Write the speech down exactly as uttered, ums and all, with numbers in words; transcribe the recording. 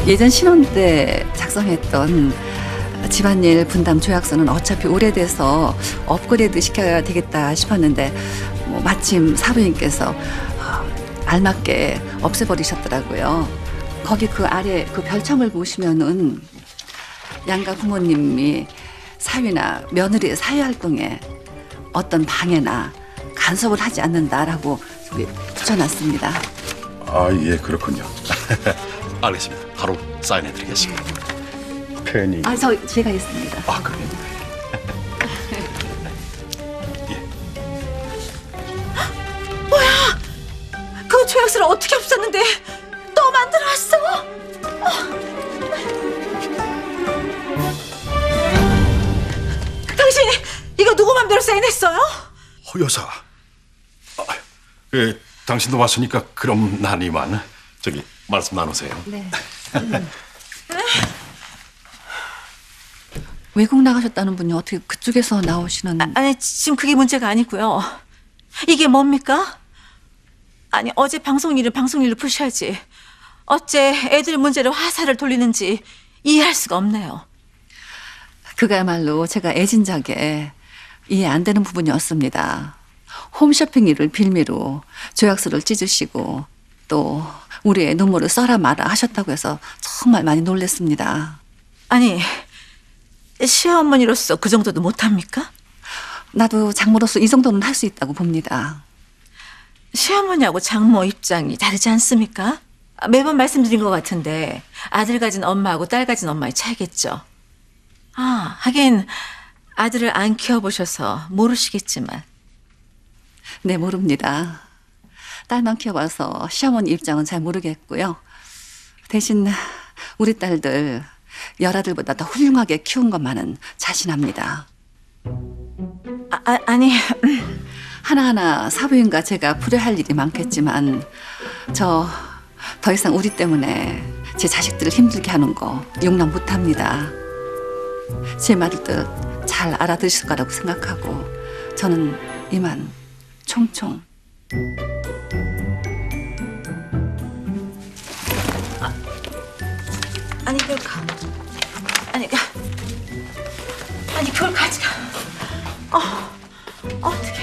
예전 신혼 때 작성했던 집안일 분담 조약서는 어차피 오래돼서 업그레이드 시켜야 되겠다 싶었는데 뭐 마침 사부님께서 알맞게 없애버리셨더라고요. 거기 그 아래 그 별첨을 보시면은 양가 부모님이 사위나 며느리의 사회활동에 어떤 방해나 간섭을 하지 않는다라고 저기 붙여놨습니다. 아, 예, 그렇군요. 알겠습니다. 바로 사인해드리겠습니다. 펜이. 아, 저 제가 있습니다. 아, 그래요? 그 조약서를 어떻게 없었는데 또 만들어왔어? 당신 이거 누구 맘대로 사인했어요? 허 여사. 아, 예, 당신도 왔으니까 그럼 난 이만. 저기 말씀 나누세요. 네. 외국 나가셨다는 분이 어떻게 그쪽에서 나오시는? 아, 아니 지금 그게 문제가 아니고요. 이게 뭡니까? 아니 어제 방송 일을 방송 일로 푸셔야지. 어째 애들 문제로 화살을 돌리는지 이해할 수가 없네요. 그가야말로 제가 애진작에 이해 안 되는 부분이었습니다. 홈쇼핑 일을 빌미로 조약서를 찢으시고 또 우리의 눈물을 써라 마라 하셨다고 해서 정말 많이 놀랐습니다. 아니 시어머니로서 그 정도도 못합니까? 나도 장모로서 이 정도는 할 수 있다고 봅니다. 시어머니하고 장모 입장이 다르지 않습니까? 매번 말씀드린 것 같은데 아들 가진 엄마하고 딸 가진 엄마의 차이겠죠. 아, 하긴 아들을 안 키워보셔서 모르시겠지만. 네, 모릅니다. 딸만 키워봐서 시어머니 입장은 잘 모르겠고요. 대신 우리 딸들 열아들보다 더 훌륭하게 키운 것만은 자신합니다. 아, 아, 아니 하나하나 사부인과 제가 풀어할 일이 많겠지만 저 더 이상 우리 때문에 제 자식들을 힘들게 하는 거 용납 못합니다. 제 말을 뜻 잘 알아들으실 거라고 생각하고 저는 이만 총총. 아, 아니 그걸 가 아니 가 아니 그걸 가져가 어 어떻게